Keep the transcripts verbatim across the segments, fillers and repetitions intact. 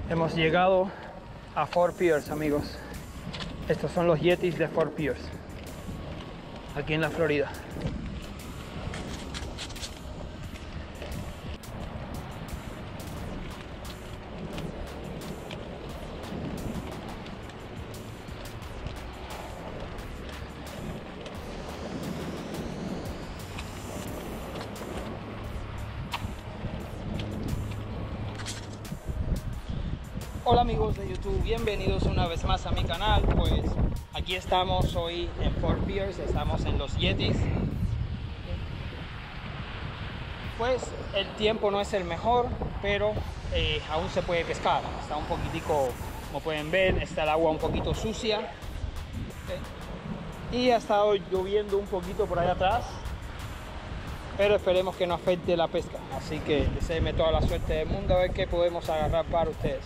Hemos llegado a Fort Pierce, amigos. Estos son los Yetis de Fort Pierce, aquí en la Florida. Hola amigos de YouTube, bienvenidos una vez más a mi canal. Pues aquí estamos hoy en Fort Pierce, estamos en los Yetis. Pues el tiempo no es el mejor, pero eh, aún se puede pescar. Está un poquitico, como pueden ver, está el agua un poquito sucia. ¿Okay? Y ha estado lloviendo un poquito por allá atrás, pero esperemos que no afecte la pesca. Así que deséenme toda la suerte del mundo, a ver qué podemos agarrar para ustedes.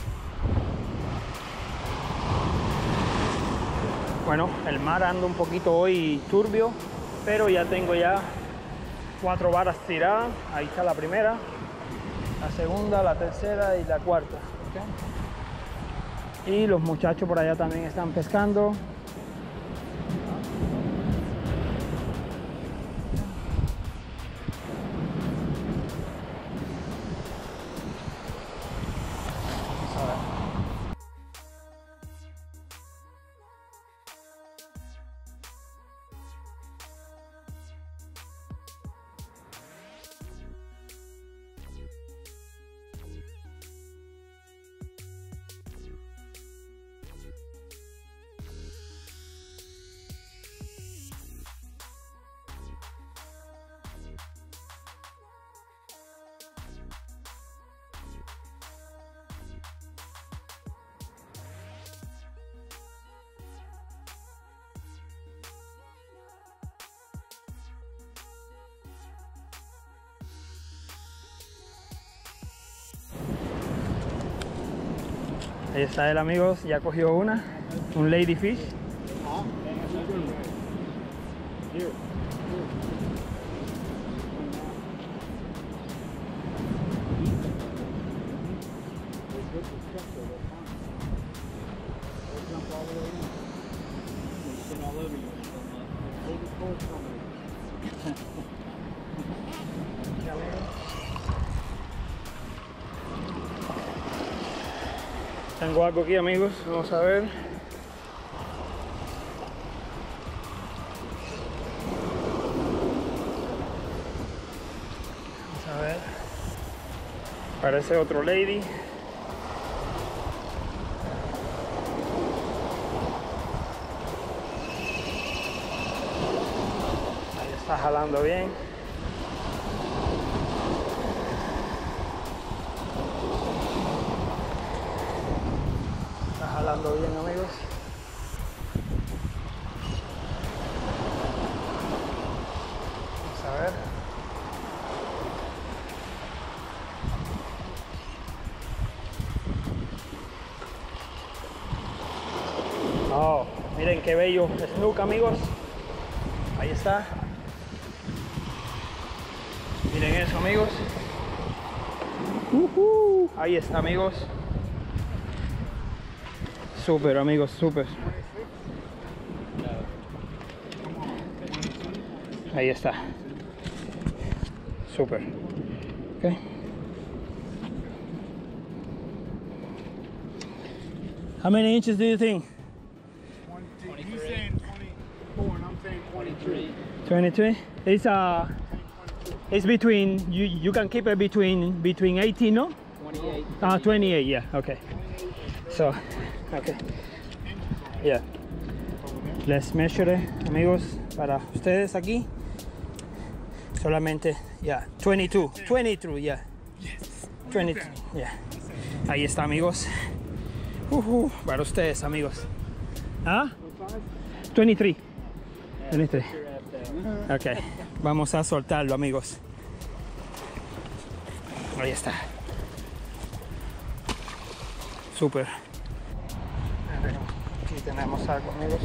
Bueno, el mar anda un poquito hoy turbio, pero ya tengo ya cuatro varas tiradas. Ahí está la primera, la segunda, la tercera y la cuarta. ¿Okay? Y los muchachos por allá también están pescando. Ahí está él, amigos, ya cogió una, un ladyfish. Tengo algo aquí, amigos, vamos a ver. Vamos a ver. Parece otro lady. Ahí está jalando bien. Jalando bien, amigos. Vamos a ver. Oh, miren qué bello snook, amigos. Ahí está. Miren eso, amigos. Uh-huh. Ahí está, amigos. Súper, amigos, súper. Ahí está. Súper. Okay. How many inches do you think? twenty-three. He's saying twenty-four and I'm saying twenty-three. twenty-three? It's uh it's between you you can keep it between between eighteen, no? twenty-eight. Ah, twenty-eight, yeah, okay. So okay, yeah, let's measure it, amigos, para ustedes aquí. Solamente, yeah, twenty-two, twenty-two, yeah, twenty-two, yeah. Ahí está, amigos. Uh -huh. Para ustedes, amigos. ¿Ah? twenty-three. twenty-three. Okay, vamos a soltarlo, amigos. Ahí está. Súper. Aquí tenemos algo, amigos.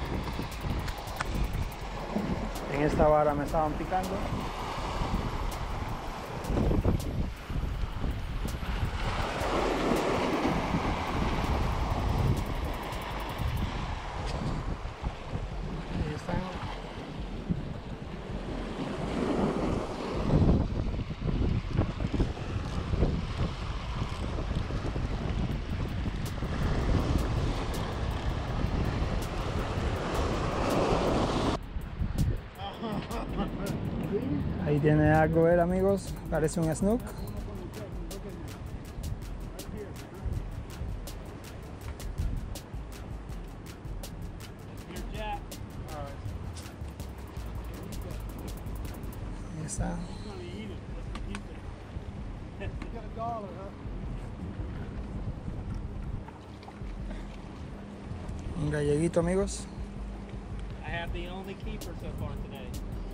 En esta vara me estaban picando. Ahí tiene algo él, amigos, parece un snook. Ahí está. Un galleguito, amigos. I have the only keeper so far today.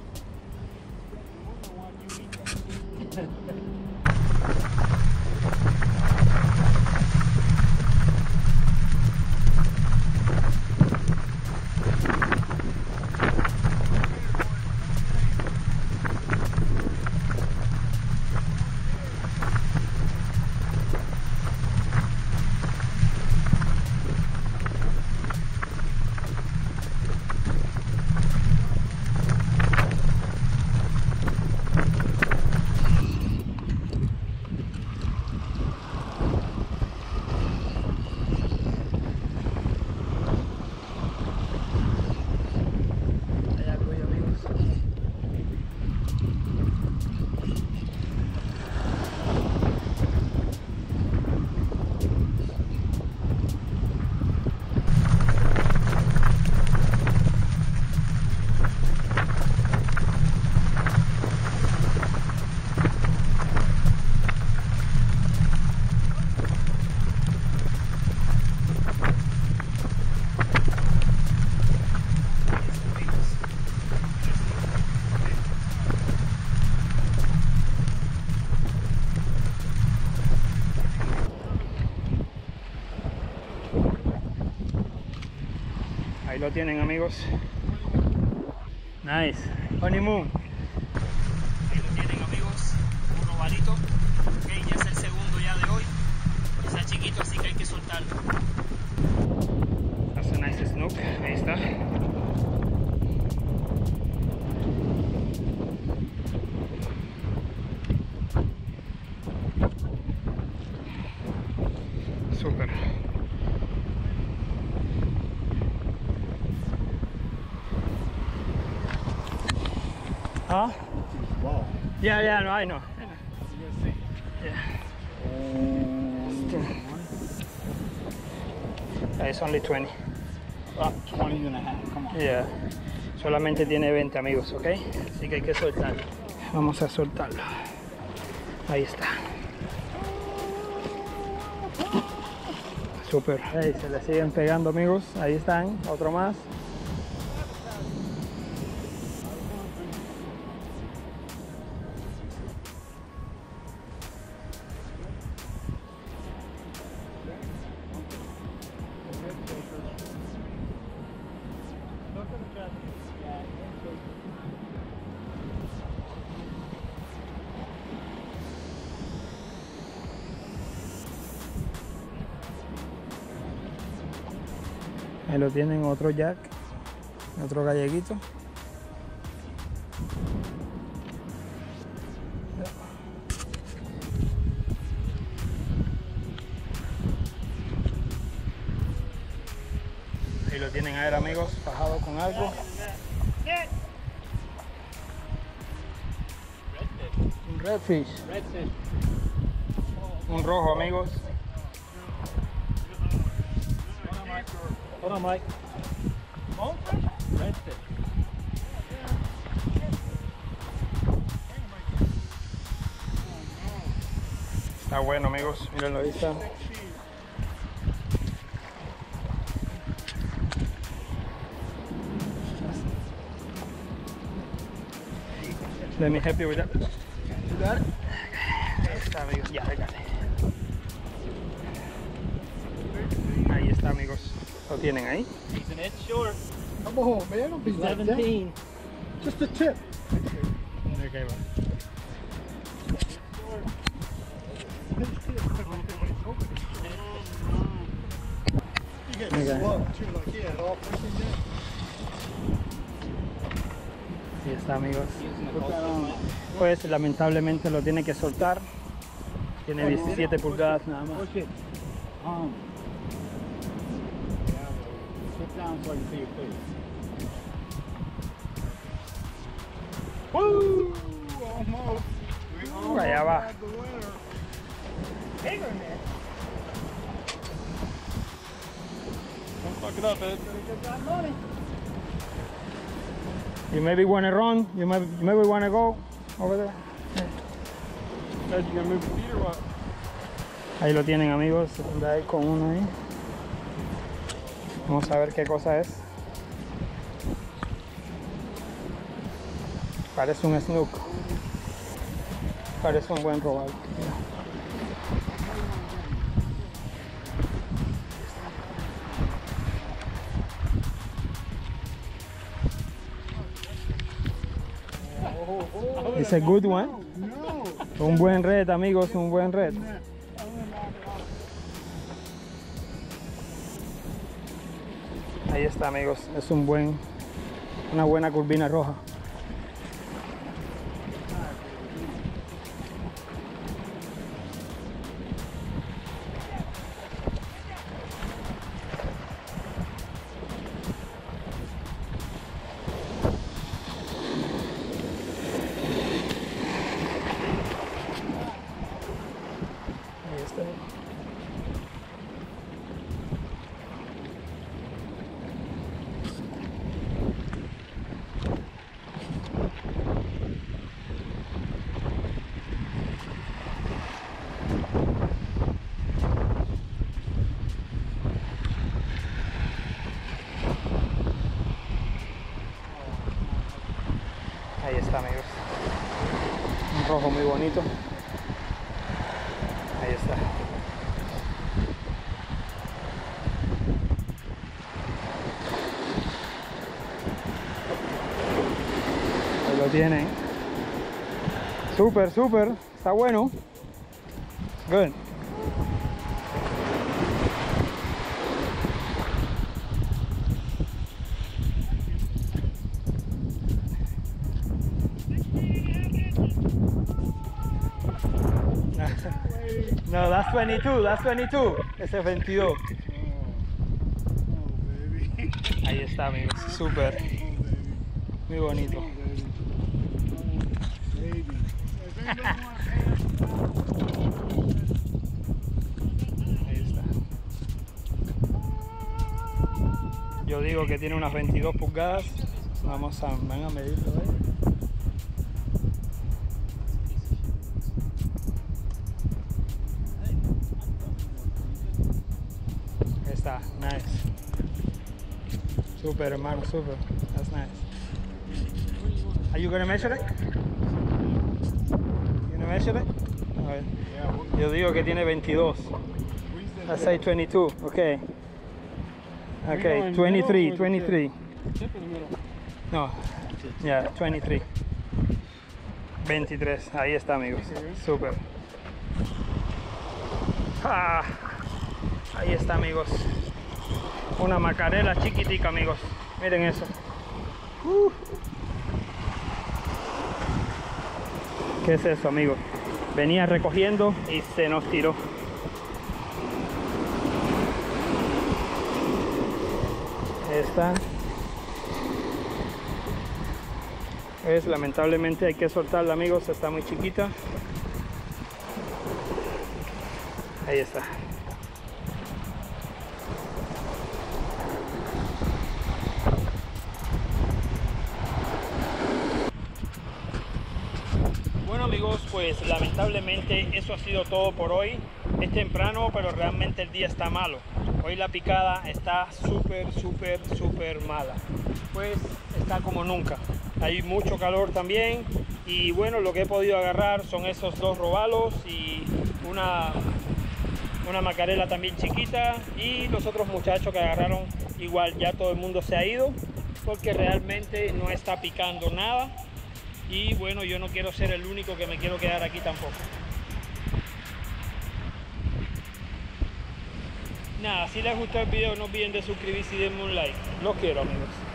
Ahí lo tienen, amigos. Nice. Honeymoon. Ahí lo tienen, amigos. Un robalito. Okay, ya es el segundo ya de hoy. Está chiquito, así que hay que soltarlo. That's a nice snook. Ahí está. Super. Huh? Wow. Yeah, yeah, no, I know. Yeah. It's only twenty. About twenty and a half. Come on. Yeah. Solamente tiene veinte, amigos, ¿ok? Así que hay que soltarlo. Vamos a soltarlo. Ahí está. Super. Hey, se le siguen pegando, amigos. Ahí están. Otro más. Ahí lo tienen, otro jack, otro galleguito. Ahí lo tienen, a ver, amigos, fajado con algo. Un redfish. Redfish. Un rojo, amigos. Hold on, Mike. Redfish. Está bueno, amigos, mírenlo, ahí está. Let me help you with that. You got it? Ahí está, amigos, ya, I got it. Ahí está, amigos. Lo tienen ahí. He's an inch short. Come on, man. Don't be like that. seventeen. Just a tip. Okay, va. You get this love too, like he had all freaking day. Ahí está, amigos. Put that on. Pues lamentablemente lo tiene que soltar. Tiene diecisiete pulgadas nada más. Push it. Um. Sit down so I can see your face. Woo! close. We almost allá va. had the winner. Bigger than that. Don't fuck it up, Ed. Get that money. You maybe want to run. You maybe, maybe want to go over there. Ed, you gonna move your feet or what? Ahí lo tienen, amigos. Anda ahí con uno ahí. Vamos a ver qué cosa es. Parece un snook. Parece un buen robot. It's a good one. No. Un buen red, amigos, un buen red. Ahí está, amigos. Es un buen, una buena curvina roja. Ahí está. Ahí está, amigos. Un rojo muy bonito. Ahí está. Ahí lo tienen. Súper, súper. Está bueno. Good. No, that's twenty-two, that's twenty-two. Ese es veintidós. Oh, baby. Ahí está, amigos. Súper. Oh, baby. Muy bonito. Oh, baby. Oh, baby. If they don't want hands, Ahí está. Yo digo que tiene unas veintidós pulgadas. Vamos a, van a medirlo, ¿eh? Ahí está, nice. Super, hermano, super. That's nice. Are you gonna measure it? You gonna measure it? A ver. yeah, we'll Yo digo que tiene veintidós. squeeze that. I say twenty-two, okay. Okay, going twenty-three, middle or the twenty-three. Tip in the middle. No, yeah, twenty-three. veintitrés, ahí está, amigos. Super. Ah, ahí está, amigos. Una macarela chiquitica, amigos. Miren eso. Uh. ¿Qué es eso, amigos? Venía recogiendo y se nos tiró. Ahí está. Es, lamentablemente hay que soltarla, amigos, está muy chiquita. Ahí está. Bueno, amigos, pues lamentablemente eso ha sido todo por hoy. Es temprano, pero realmente el día está malo. Hoy la picada está súper, súper, súper mala. Pues está como nunca. Hay mucho calor también. Y bueno, lo que he podido agarrar son esos dos robalos y una, una macarela también chiquita. Y los otros muchachos que agarraron, igual ya todo el mundo se ha ido. Porque realmente no está picando nada. Y bueno, yo no quiero ser el único que me quiero quedar aquí tampoco. Nada, si les gustó el video no olviden de suscribirse y denme un like. Los quiero, amigos.